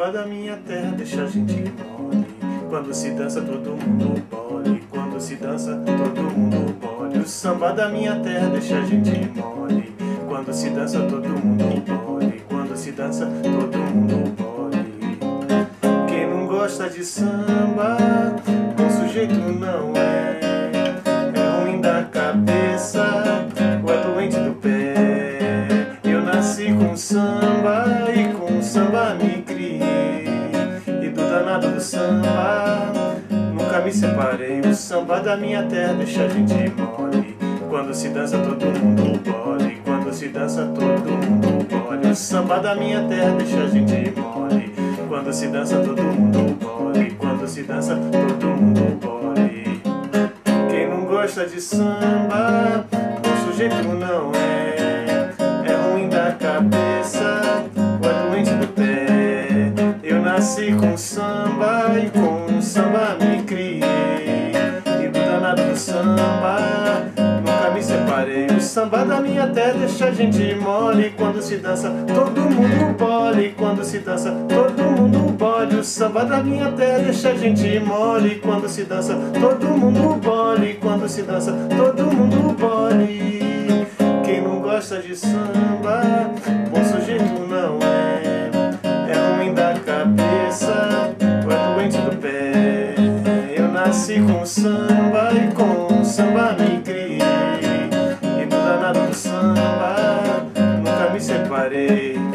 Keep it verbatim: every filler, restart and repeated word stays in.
samba da minha terra deixa a gente mole. Quando se dança todo mundo bole. Quando se dança todo mundo bole. O samba da minha terra deixa a gente mole. Quando se dança todo mundo bole. Quando se dança todo mundo bole. Quem não gosta de samba, bom sujeito não é. É ruim da cabeça, ou é doente do pé. Eu nasci com samba e com samba me criei. E do danado do samba nunca me separei. O samba da minha terra deixa a gente mole. Quando se dança todo mundo bole. Quando se dança todo mundo bole. O samba da minha terra deixa a gente mole. Quando se dança todo mundo bole. Quando se dança todo mundo bole. Quem não gosta de samba, o sujeito não é. É ruim da cabeça, ou é doente do pé. Eu nasci com samba e com samba me criei. E do danado do samba nunca me separei. O samba da minha terra deixa a gente mole. Quando se dança todo mundo bole. Quando se dança todo mundo bole. O samba da minha terra deixa a gente mole. Quando se dança todo mundo bole. Quando se dança todo mundo bole. Quem não gosta de samba, bom sujeito não é. É ruim da cabeça, ou é doente do pé. Eu nasci com samba e com samba me criei. E do danado do samba nunca me separei.